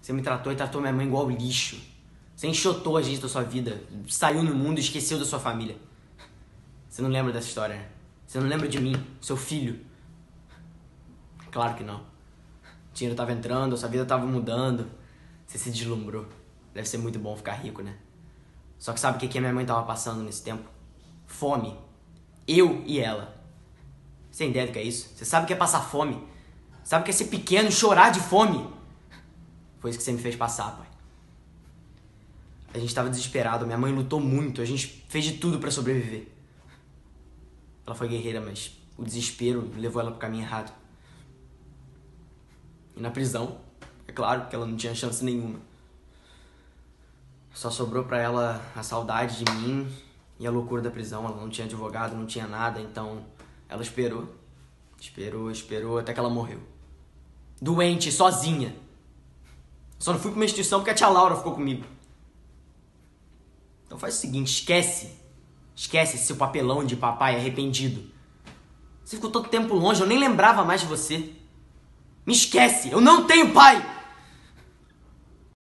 Você me tratou e tratou minha mãe igual lixo. Você enxotou a gente da sua vida. Saiu no mundo e esqueceu da sua família. Você não lembra dessa história, né? Você não lembra de mim, seu filho. Claro que não. O dinheiro tava entrando, a sua vida tava mudando. Você se deslumbrou. Deve ser muito bom ficar rico, né? Só que sabe o que a minha mãe tava passando nesse tempo? Fome. Eu e ela. Você tem ideia do que é isso? Você sabe o que é passar fome? Sabe o que é ser pequeno e chorar de fome? Foi isso que você me fez passar, pai. A gente tava desesperado, minha mãe lutou muito, a gente fez de tudo pra sobreviver. Ela foi guerreira, mas o desespero levou ela pro caminho errado. E na prisão, é claro que ela não tinha chance nenhuma. Só sobrou pra ela a saudade de mim e a loucura da prisão. Ela não tinha advogado, não tinha nada, então ela esperou. Esperou até que ela morreu. Doente, sozinha. Só não fui pra uma instituição porque a tia Laura ficou comigo. Então faz o seguinte, esquece esse seu papelão de papai arrependido. Você ficou todo tempo longe, eu nem lembrava mais de você. Me esquece, eu não tenho pai!